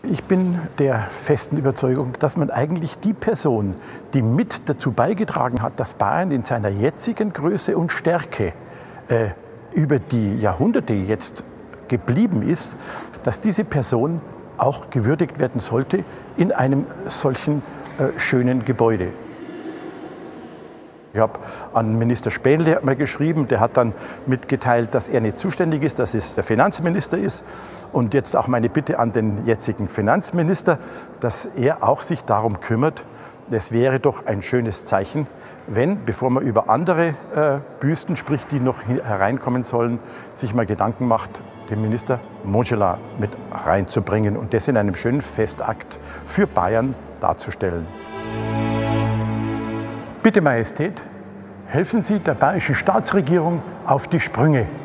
Ich bin der festen Überzeugung, dass man eigentlich die Person, die mit dazu beigetragen hat, dass Bayern in seiner jetzigen Größe und Stärke über die Jahrhunderte jetzt geblieben ist, dass diese Person auch gewürdigt werden sollte in einem solchen schönen Gebäude. Ich habe an Minister Spähnle mal geschrieben, der hat dann mitgeteilt, dass er nicht zuständig ist, dass es der Finanzminister ist. Und jetzt auch meine Bitte an den jetzigen Finanzminister, dass er auch sich darum kümmert. Es wäre doch ein schönes Zeichen, wenn, bevor man über andere Büsten spricht, die noch hereinkommen sollen, sich mal Gedanken macht, den Minister Montgelas mit reinzubringen und das in einem schönen Festakt für Bayern darzustellen. Bitte, Majestät, helfen Sie der bayerischen Staatsregierung auf die Sprünge.